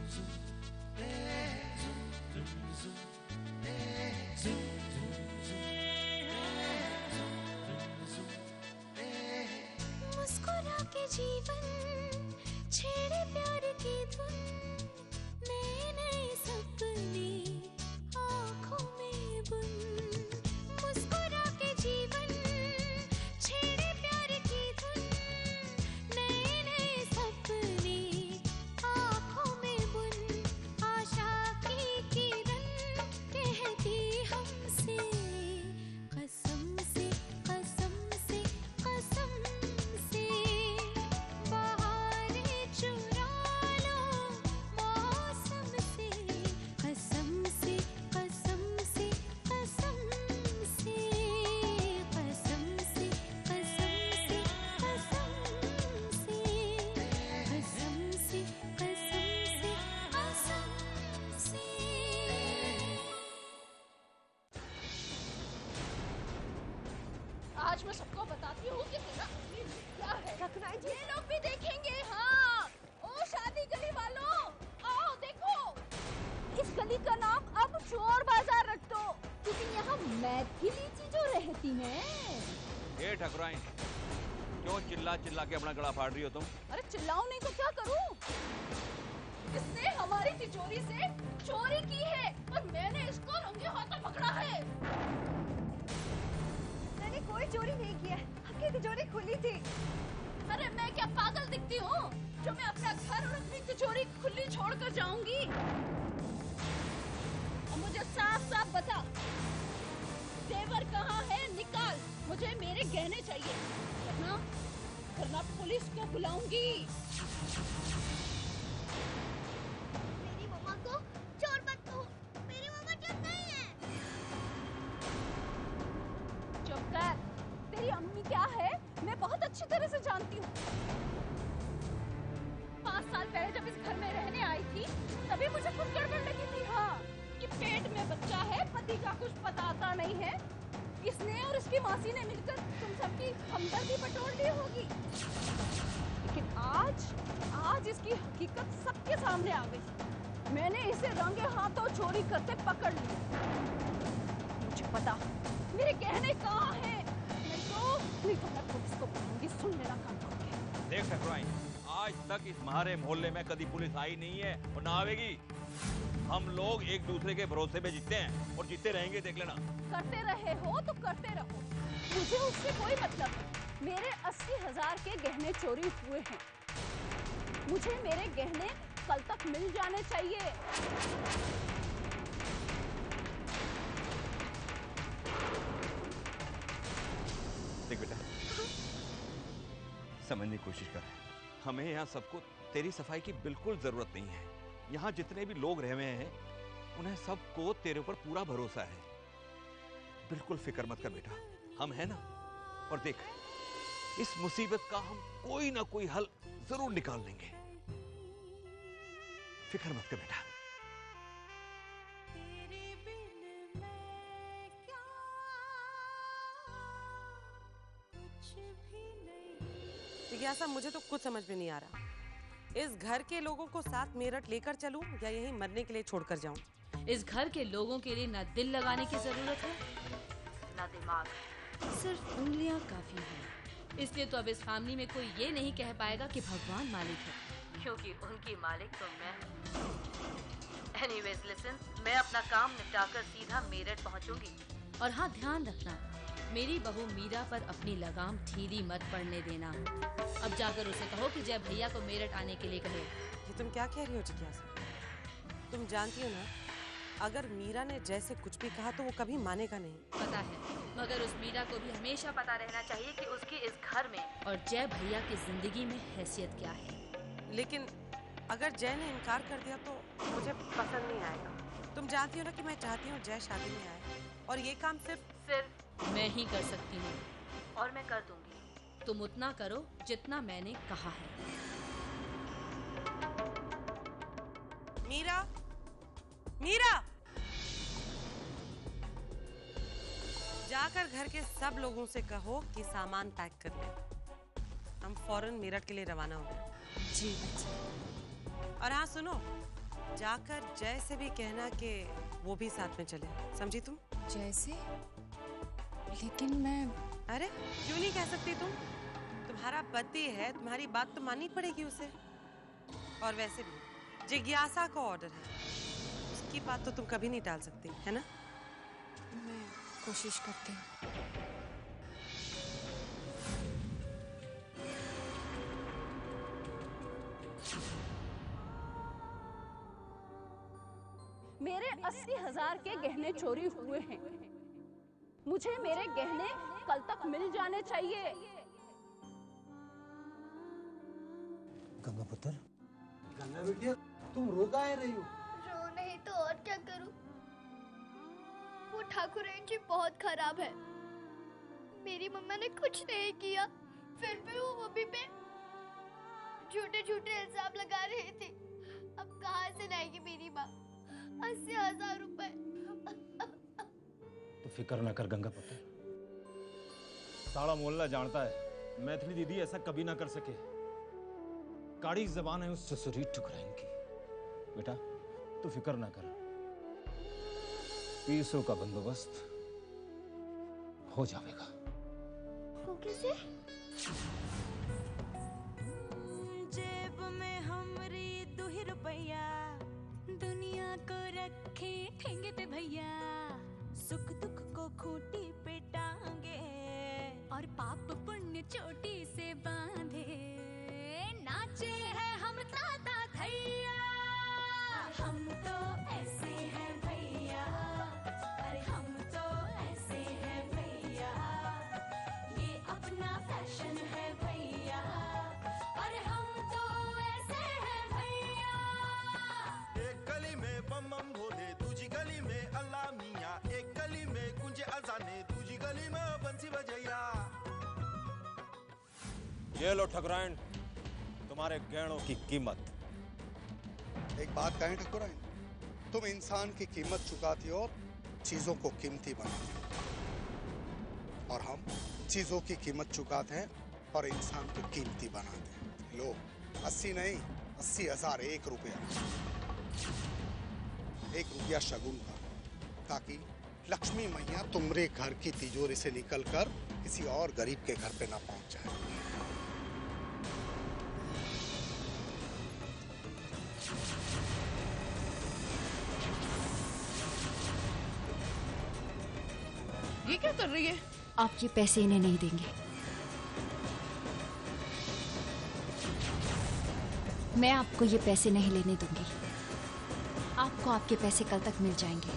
मुस्कुरा के जीवन छेड़े प्यार की धुन, नए नए सपने आँखों में बुन। मुस्कुरा के जीवन छेड़े प्यार की धुन, नए नए सपने आँखों में बुन। आशा की किरण कहती हमसे कसम से कसम से कसम से, बहारें चुरा लो मौसम से, कसम से कसम से कसम से, कसम से कसम से कसम से, कसम से कसम से कसम से। आज मैं सबको बताती हूँ कि तेरा असली रूप क्या है। ये लोग भी देखेंगे। हाँ, ओ शादी गली वालों, आओ देखो। इस गली का नाम अब चोर बाजार रख दो, क्योंकि यहाँ मैथिली जो रहती है। ये ठकुराइन, क्यों चिल्ला चिल्ला के अपना गला फाड़ रही हो तुम? अरे चिल्लाऊं नहीं तो क्या करूं? इसने हमारी तिजोरी से चोरी की है और मैंने इसको रंगे हाथों पकड़ा है। मैंने कोई चोरी नहीं किया, आपकी तिजोरी खुली थी। अरे मैं क्या पागल दिखती हूँ जो मैं अपना घर और अपनी तिजोरी खुली छोड़कर जाऊंगी? और मुझे साफ साफ बता, जेवर कहाँ है? निकाल, मुझे मेरे गहने चाहिए, वरना पुलिस को बुलाऊंगी। मेरी मम्मा को चोर मत कहो, मेरी मम्मा चोर नहीं है। चुप कर, तेरी अम्मी क्या है मैं बहुत अच्छी तरह से जानती हूँ। 5 साल पहले जब इस घर में रहने आई थी तभी मुझे कुछ गड़बड़ लगी थी। हाँ, कि पेट में बच्चा है, पति का कुछ पता नहीं है। इसने और इसकी मासी ने मिलकर तुम सबकी हमदर्दी बटोर ली होगी। लेकिन आज इसकी हकीकत सबके सामने आ गई। मैंने इसे रंगे हाथों चोरी करते पकड़ लिया। मुझे पता मेरे गहने कहाँ हैं। नहीं तो मैं पुलिस को बुलाऊंगी। सुन मेरा काम करके। देख ठकुराइन, आज तक इस हमारे मोहल्ले में कभी पुलिस आई नहीं है और ना आवेगी। हम लोग एक दूसरे के भरोसे पे जीते हैं और जीते रहेंगे, देख लेना। करते रहे हो तो करते रहो, मुझे उससे कोई मतलब नहीं। मेरे 80,000 के गहने चोरी हुए हैं, मुझे मेरे गहने कल तक मिल जाने चाहिए। देख बेटा, समझने की कोशिश कर। हमें यहाँ सबको तेरी सफाई की बिल्कुल जरूरत नहीं है। यहाँ जितने भी लोग रह रहे हैं उन्हें सबको तेरे ऊपर पूरा भरोसा है। बिल्कुल फिक्र मत कर बेटा, हम हैं ना। और देख, इस मुसीबत का हम कोई ना कोई हल जरूर निकाल लेंगे। फिक्र मत कर बेटा। जिज्ञासा, मुझे तो कुछ समझ में नहीं आ रहा। इस घर के लोगों को साथ मेरठ लेकर चलूं या यहीं मरने के लिए छोड़कर जाऊं? इस घर के लोगों के लिए ना दिल लगाने की जरूरत है ना दिमाग, सिर्फ उंगलियां काफी हैं। इसलिए तो अब इस फैमिली में कोई ये नहीं कह पाएगा कि भगवान मालिक है, क्योंकि उनकी मालिक तो मैं हूँ। एनीवेज लिसन, मैं अपना काम निपटाकर सीधा मेरठ पहुँचूंगी। और हाँ, ध्यान रखना, मेरी बहू मीरा पर अपनी लगाम ढीली मत पड़ने देना। अब जाकर उसे कहो कि जय भैया को मेरठ आने के लिए कहे। ये तुम क्या कह रही हो जिज्ञासा? तुम जानती हो ना, अगर मीरा ने जैसे कुछ भी कहा तो वो कभी मानेगा नहीं। पता है, मगर उस मीरा को भी हमेशा पता रहना चाहिए कि उसकी इस घर में और जय भैया की जिंदगी में हैसियत क्या है। लेकिन अगर जय ने इनकार कर दिया तो मुझे पसंद नहीं आएगा। तुम जानती हो ना कि मैं चाहती हूँ जय शादी में आए, और ये काम सिर्फ मैं ही कर सकती हूँ, और मैं कर दूंगी। तुम उतना करो जितना मैंने कहा है। मीरा, मीरा, जाकर घर के सब लोगों से कहो कि सामान पैक कर ले। हम फौरन मेरठ के लिए रवाना हो गए। जी बच्चा। और हाँ सुनो, जाकर जय से भी कहना कि वो भी साथ में चले, समझी तुम? जैसे? लेकिन मैं... अरे क्यों नहीं कह सकती तुम? तुम्हारा पति है, तुम्हारी बात तो माननी पड़ेगी उसे। और वैसे भी जिज्ञासा का ऑर्डर है, उसकी बात तो तुम कभी नहीं टाल सकती, है ना? मैं कोशिश करती हूँ। मेरे 80,000 के गहने चोरी हुए हैं। मुझे मेरे गहने कल तक मिल जाने चाहिए। गंगा पुत्र, गंगा बेटिया, तुम रो काहे रही हो? रो नहीं तो और क्या करूं? वो ठाकुरन जी बहुत खराब है। मेरी मम्मा ने कुछ नहीं किया, फिर भी वो मम्मी पे झूठे झूठे इल्जाम लगा रही थी। अब कहाँ से लाएगी मेरी माँ 80,000 रुपए? तो फिक्र न कर गंगा पुत्र, सारा मोहल्ला जानता है मैथिली दीदी ऐसा कभी ना कर सके। काड़ी जबान है उस ससुरी ठुकराइन की। बेटा तू फिक्र ना कर, पैसों का बंदोबस्त हो जाएगा। वो कैसे? जेब में हमरी 2 रुपया, दुनिया को रखे ठेंगे पे भैया, सुख दुख को खूंटी पे टांगे और पाप पुण्य चोटी से बांधे, नाचे है हम ताता थैया। हम तो ऐसे हैं भैया, अरे हम तो ऐसे हैं भैया, ये अपना फैशन है भैया, अरे हम तो ऐसे हैं भैया। एक गली में बम बम भोले, दूजी गली में अल्लाह मियाँ, एक गली में कुंजे अजाने, दूजी गली में बंसी बजैया। ये लो ठकुराइन, तुम्हारे गहनों की कीमत। एक बात कहें ठाकुराइन, तुम इंसान की कीमत चुकाती हो, चीजों को कीमती बनाती हो, और हम चीजों की कीमत चुकाते हैं और इंसान को कीमती बनाते हैं। लो 80 नहीं, 80,000, 1 रुपया, 1 रुपया शगुन का, ताकि लक्ष्मी मैया तुम्हारे घर की तिजोरी से निकलकर किसी और गरीब के घर पे ना पहुंच जाए। ये क्या कर रही है? आप ये पैसे इन्हें नहीं देंगे। मैं आपको ये पैसे नहीं लेने दूंगी। आपको आपके पैसे कल तक मिल जाएंगे।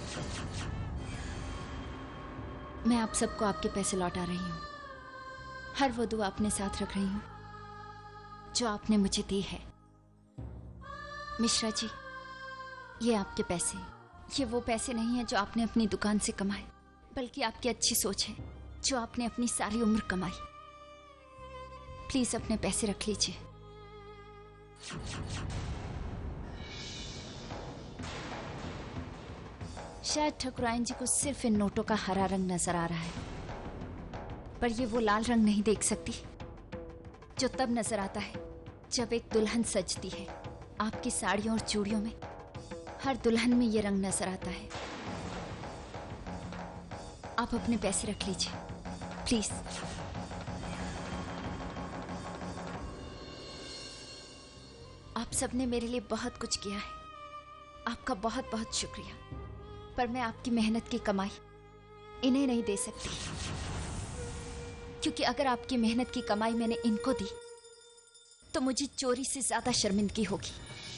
मैं आप सबको आपके पैसे लौटा रही हूँ। हर वो दुआ अपने साथ रख रही हूँ जो आपने मुझे दी है। मिश्रा जी, ये आपके पैसे, ये वो पैसे नहीं है जो आपने अपनी दुकान से कमाए, बल्कि आपकी अच्छी सोच है जो आपने अपनी सारी उम्र कमाई। प्लीज अपने पैसे रख लीजिए। शायद ठकुराइन जी को सिर्फ इन नोटों का हरा रंग नजर आ रहा है, पर ये वो लाल रंग नहीं देख सकती जो तब नजर आता है जब एक दुल्हन सजती है। आपकी साड़ियों और चूड़ियों में हर दुल्हन में ये रंग नजर आता है। आप अपने पैसे रख लीजिए प्लीज। आप सबने मेरे लिए बहुत कुछ किया है, आपका बहुत बहुत शुक्रिया, पर मैं आपकी मेहनत की कमाई इन्हें नहीं दे सकती, क्योंकि अगर आपकी मेहनत की कमाई मैंने इनको दी तो मुझे चोरी से ज्यादा शर्मिंदगी होगी।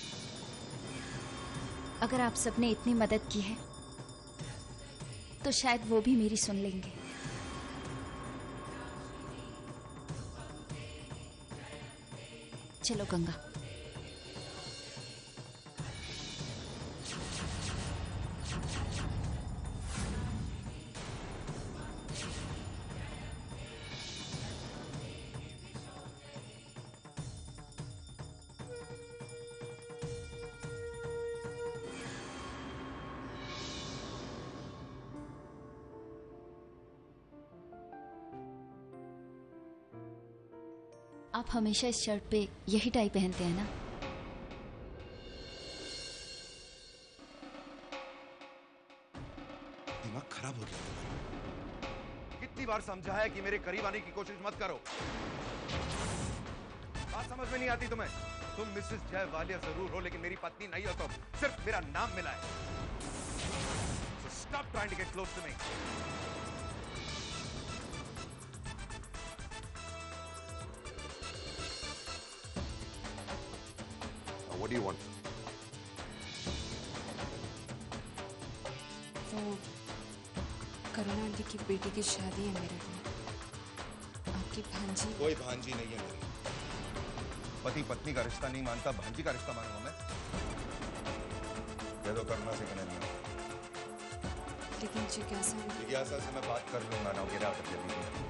अगर आप सबने इतनी मदद की है तो शायद वो भी मेरी सुन लेंगे। चलो गंगा। आप हमेशा इस शर्ट पे यही टाई पहनते हैं ना? खराब हो गया। कितनी बार समझा है कि मेरे करीब आने की कोशिश मत करो। बात समझ में नहीं आती तुम्हें? तुम मिसेस जय वालिया जरूर हो, लेकिन मेरी पत्नी नहीं हो। तुम सिर्फ मेरा नाम मिला है। So stop trying to get close to me. What do you want? वो करुणा आंटी की बेटी की शादी है मेरे में। आपकी भांजी। कोई भांजी नहीं है मेरी। पति पत्नी का रिश्ता नहीं मानता, भांजी का रिश्ता मानूंगा मैं? ये तो करुणा से कहने नहीं। लेकिन जिज्ञासा से मैं बात कर लूंगा ना, गिरा कर जल्दी।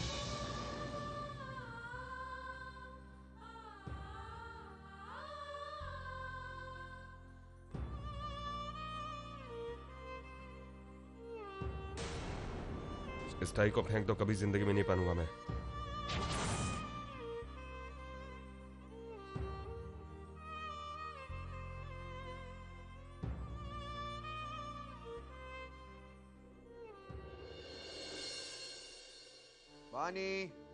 इस टाई को फेंक दो, कभी जिंदगी में नहीं पहनूंगा मैं। वानी,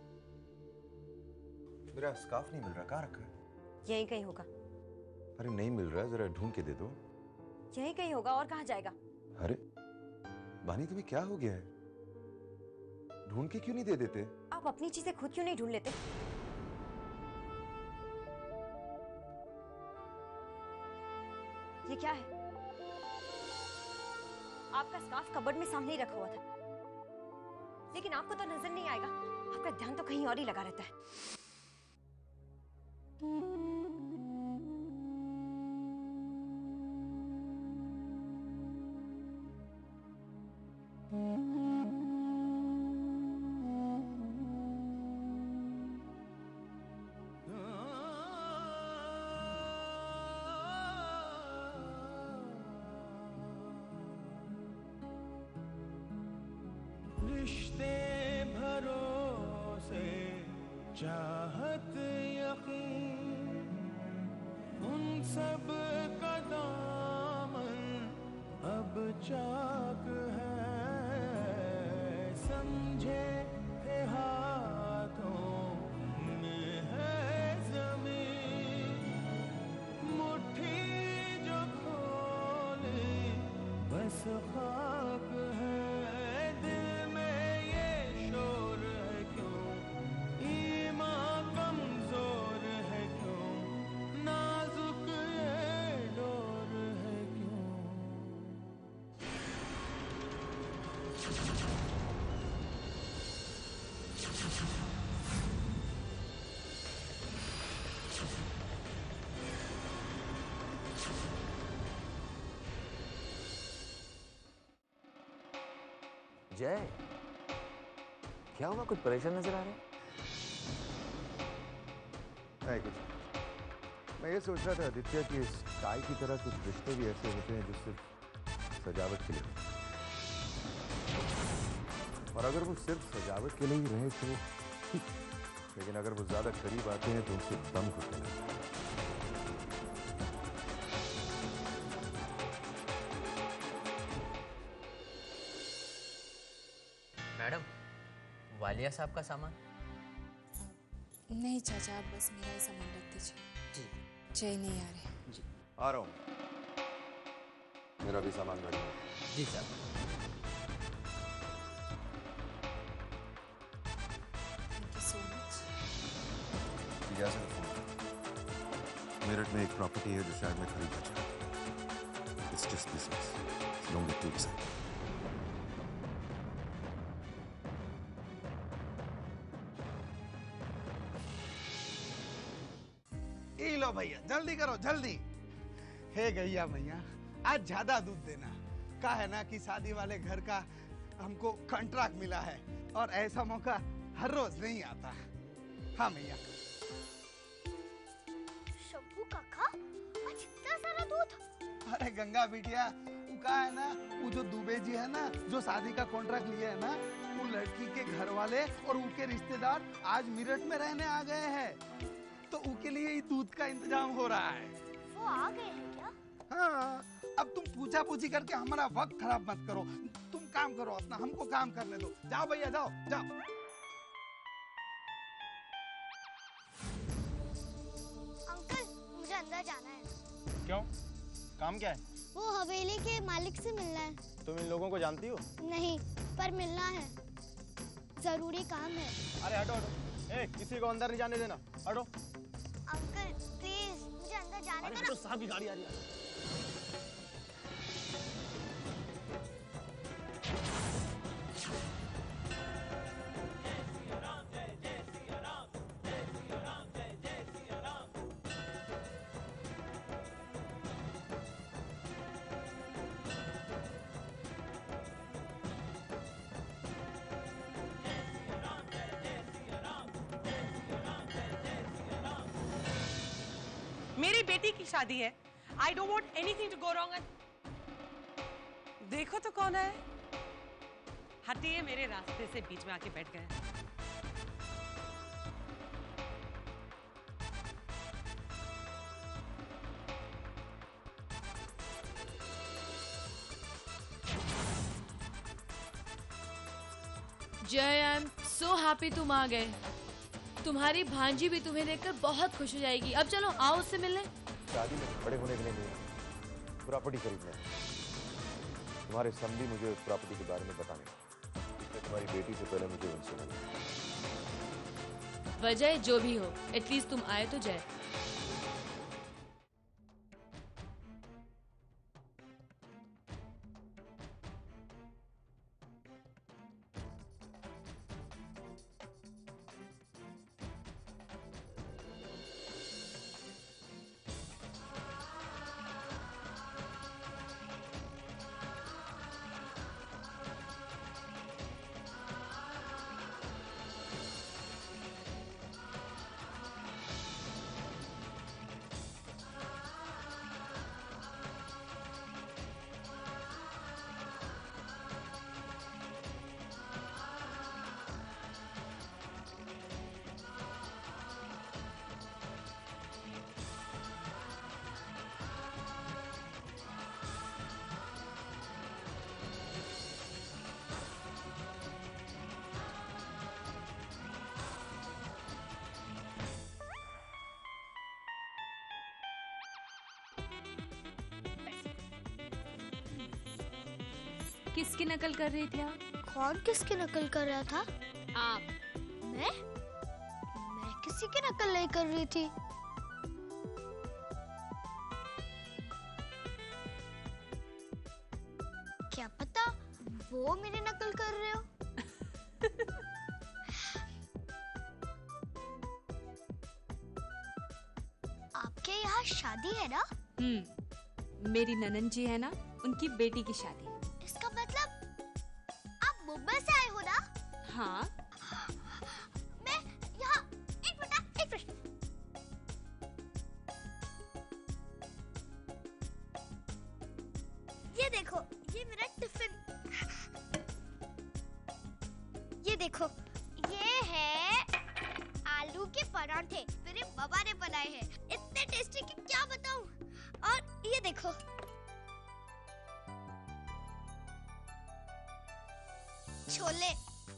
मेरा स्कार्फ नहीं मिल रहा, कहाँ रखा है? यहीं कहीं होगा। अरे नहीं मिल रहा है, जरा ढूंढ के दे दो। यहीं कहीं होगा, और कहाँ जाएगा? अरे वानी, तुम्हें क्या हो गया है? ढूंढ के क्यों नहीं दे देते? आप अपनी चीजें खुद क्यों नहीं ढूंढ लेते? ये क्या है? आपका स्कार्फ कबर्ड में सामने ही रखा हुआ था, लेकिन आपको तो नजर नहीं आएगा। आपका ध्यान तो कहीं और ही लगा रहता है। रिश्ते भरोसे चाहत यकीन, उन सब का दामन अब चाक है। समझे थे हाथों में है जमीन, मुट्ठी जो खोली बस खाक है। जय, क्या हुआ? कुछ परेशान नजर आ रहे? नहीं कुछ। मैं ये सोच रहा था आदित्य कि इस टाई की तरह कुछ रिश्ते भी ऐसे होते हैं जो सिर्फ सजावट के लिए, और अगर वो सिर्फ सजावट के लिए ही रहे तो ठीक, लेकिन अगर वो ज्यादा करीब आते हैं तो उनसे दम घुटने लगता है। मैडम, वालिया साहब का सामान? नहीं चाचा, आप बस मेरा ही सामान रख दीजिए। जय नहीं आ रहे। जी आ रहा हूँ। मेरा भी सामान गाड़ी में। जी साहब। Thank you so much. जिज्ञासा का फोन। मेरठ में एक प्रॉपर्टी है जो शायद मैं खरीदना चाहता हूँ। It's just business, don't get to excited. लो भैया, जल्दी करो जल्दी। हे गैया भैया, आज ज्यादा दूध देना। का है ना कि शादी वाले घर का हमको कॉन्ट्रैक्ट मिला है, और ऐसा मौका हर रोज नहीं आता। हाँ भैया। शंभू काका, आज इतना सारा दूध? अरे गंगा बिटिया, वो का है ना, वो जो दुबे जी है ना, जो शादी का कॉन्ट्रैक्ट लिए है ना, वो लड़की के घर वाले और उनके रिश्तेदार आज मेरठ में रहने आ गए हैं, तो उनके लिए ही दूध का इंतजाम हो रहा है। वो आ गए हैं क्या? हाँ, अब तुम पूछा पूछी करके हमारा वक्त खराब मत करो। तुम काम करो अपना, हमको काम करने दो। जाओ भैया, जाओ जाओ। अंकल, मुझे अंदर जाना है। क्यों? काम क्या है? वो हवेली के मालिक से मिलना है। तुम इन लोगों को जानती हो? नहीं, पर मिलना है, जरूरी काम है। अरे हटो हटो, ए, किसी को अंदर नहीं जाने देना, हटो। अंकल प्लीज, मुझे अंदर जाने दो ना। साहब की गाड़ी आ रही है। मेरी बेटी की शादी है। I don't want anything to go wrong. देखो तो कौन है। हटिए मेरे रास्ते से, बीच में आके बैठ गए। जय, आई एम सो हैप्पी तुम आ गए। तुम्हारी भांजी भी तुम्हें देखकर बहुत खुश हो जाएगी। अब चलो आओ उससे मिलने। शादी में बड़े होने के लिए नहीं, प्रॉपर्टी खरीदना है। तुम्हारे समधी मुझे उस प्रॉपर्टी के बारे में बताने, इसलिए तुम्हारी बेटी से पहले मुझे उनसे मिलना। वजह जो भी हो, एटलीस्ट तुम आए तो जय। किसकी नकल कर रही थी आप? कौन किसकी नकल कर रहा था? आप। मैं किसी की नकल नहीं कर रही थी। क्या पता वो मेरी नकल कर रहे हो। आपके यहाँ शादी है ना? मेरी ननन जी है ना, उनकी बेटी की शादी। इसका मतलब आप मुंबई से आए हो ना? हाँ। मैं यहाँ एक मिनट। ये देखो, ये मेरा टिफिन। ये देखो, ये है आलू के पराठे, मेरे बाबा ने बनाए हैं। इतने टेस्टी कि क्या बताऊं। और ये देखो, छोले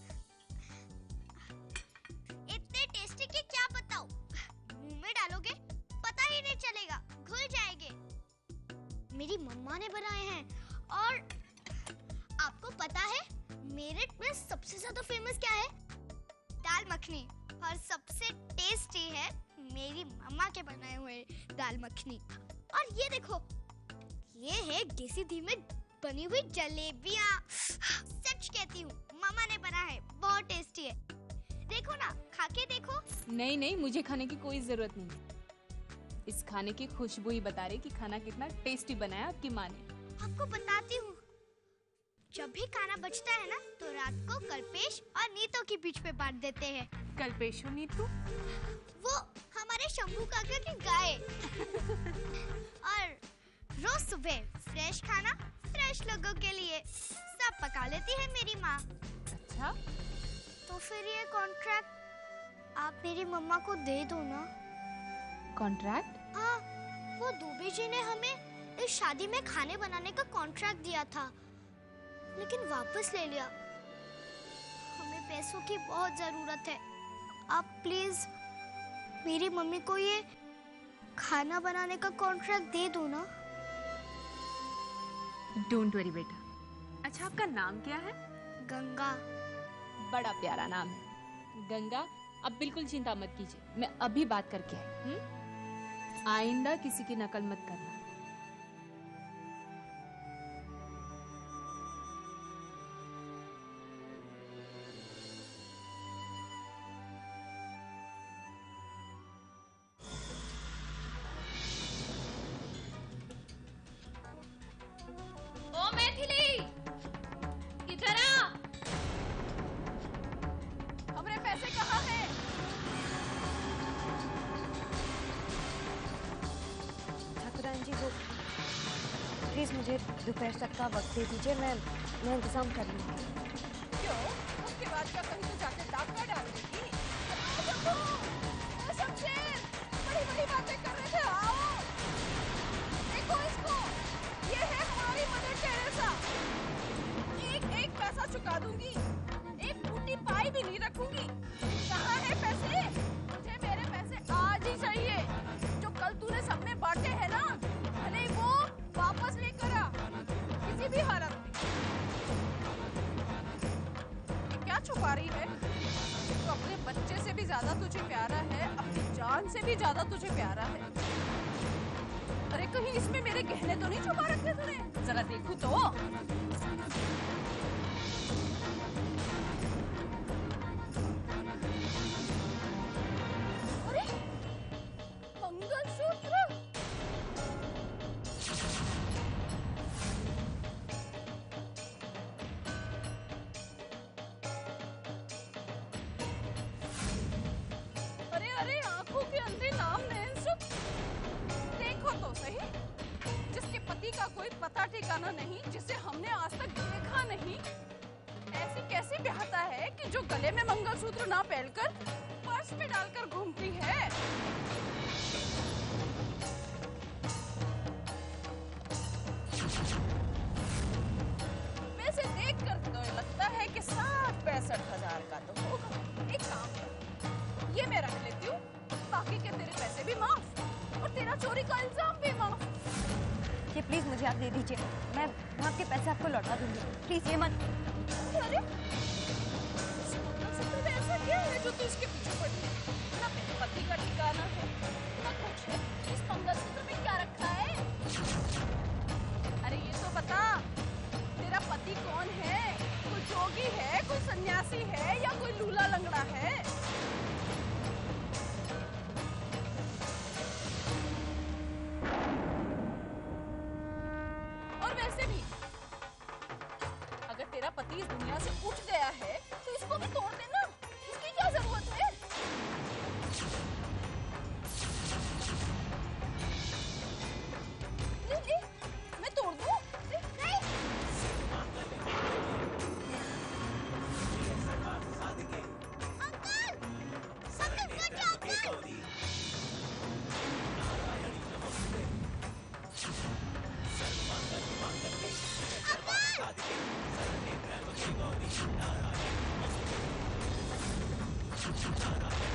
इतने टेस्टी कि क्या बताऊं। मुंह में डालोगे पता ही नहीं चलेगा, घुल जाएंगे। मेरी मम्मा ने बनाए हैं। और आपको पता है मेरठ में सबसे ज्यादा फेमस क्या है? दाल मखनी। और सबसे टेस्टी है मेरी मम्मा के बनाए हुए दाल मखनी। और ये देखो, ये है देसी घी में बनी हुई जलेबियाँ। सच कहती हूँ, मम्मा ने बना है, बहुत टेस्टी है। देखो ना, खा के देखो। नहीं, मुझे खाने की कोई जरूरत नहीं। इस खाने की खुशबू ही बता रही कि खाना कितना टेस्टी बनाया आपकी माँ ने। आपको बताती हूँ, जब भी खाना बचता है ना, तो रात को कल्पेश और नीतू के बीच में बांट देते हैं। कल्पेश और नीतू? वो हमारे शंभू काका की गाय। और रोज सुबह फ्रेश खाना फ्रेश लोगों के लिए सब पका लेती है मेरी माँ। अच्छा, तो फिर ये कॉन्ट्रैक्ट आप मेरी मम्मा को दे दो ना। कॉन्ट्रैक्ट? हाँ, वो दुबे जी ने हमें इस शादी में खाने बनाने का कॉन्ट्रैक्ट दिया था। लेकिन वापस ले लिया। हमें पैसों की बहुत जरूरत है। आप प्लीज मेरी मम्मी को ये खाना बनाने का कॉन्ट्रैक्ट दे दो ना। डोंट वरी बेटा। अच्छा, आपका नाम क्या है? गंगा। बड़ा प्यारा नाम है गंगा। अब बिल्कुल चिंता मत कीजिए, मैं अभी बात करके आई। आइंदा किसी की नकल मत करना। ओ मैथिली, इधर आ। हमारे पैसे कहाँ हैं? ठाकुरान जी, वो प्लीज मुझे दोपहर तक का वक्त दे दीजिए, मैं इंतजाम कर लूँगी। क्यों? उसके बाद क्या कहीं तो जाके डाका डाल देगी? शमशेर, बड़ी-बड़ी बातें कर रहे थे। आओ, देखो इसको, ये है हमारी मदर टेरेसा। एक पैसा चुका दूंगी, एक फूटी पाई भी नहीं रखूंगी। कहाँ है पैसे? मुझे मेरे पैसे आज ही चाहिए। जो कल तूने सबने बांटे हैं ना, भले वो वापस लेकर आ, किसी भी हालत में। ये क्या छुपा रही है? तो अपने बच्चे से भी ज्यादा तुझे प्यारा है, अपनी जान से भी ज्यादा तुझे प्यारा है। अरे कहीं इसमें मेरे गहने तो नहीं छुपा रखे तूने? जरा देखूं तो। अरे मंगलसूत्र। अरे आंखों के अंधे नाम नैनसुख। देखो तो सही, जिसके पति का कोई पता ठिकाना नहीं, जिसे हमने आज तक देखा नहीं, ऐसी कैसी ब्याहता है कि जो गले में मंगलसूत्र ना पहनकर पर्स में डालकर घूमती है। वैसे देखकर तो लगता है कि 60-65 हजार का तो होगा। एक काम कर, ये मैं रख लेती हूँ, बाकी के तेरे पैसे भी माफ और तेरा चोरी का इल्जाम भी माफ। ये प्लीज मुझे आप दे दीजिए, मैं आपके पैसे आपको लौटा दूंगी। प्लीज ये मत। अरे ऐसा क्या है जो तू इसके पीछे पड़ी है? ना मेरे पति का ठिकाना है, ना कुछ है। इस मंगलसूत्र में क्या रखा है? अरे ये तो बता, तेरा पति कौन है? कोई जोगी है, कोई सन्यासी है या कोई लूला लंगड़ा है? और वैसे भी अगर तेरा पति इस दुनिया से उठ गया है तो इसको भी तोड़ देना, इसकी क्या जरूरत है? ले, मैं तोड़ दूं? नहीं। अंकल!